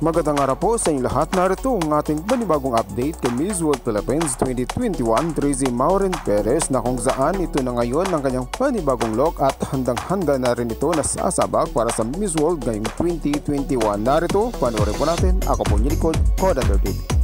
Magandang araw po sa inyo lahat. Narito ang ating panibagong update kay Miss World Philippines 2021 Tracy Maureen Perez, na kung saan ito na ngayon ang kanyang panibagong look at handang-handa na rin ito na sasabak para sa Miss World ngayong 2021. Narito, panoorin po natin. Ako po Nilikod, Code Undertale.